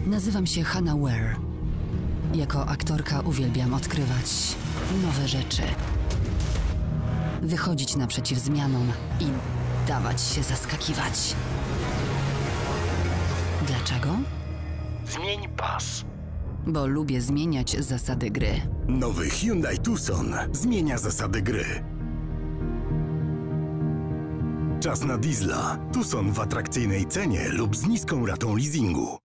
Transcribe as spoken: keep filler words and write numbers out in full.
Nazywam się Hannah Ware. Jako aktorka uwielbiam odkrywać nowe rzeczy, wychodzić naprzeciw zmianom i dawać się zaskakiwać. Dlaczego? Zmień pas. Bo lubię zmieniać zasady gry. Nowy Hyundai Tucson zmienia zasady gry. Czas na diesla. Tucson w atrakcyjnej cenie lub z niską ratą leasingu.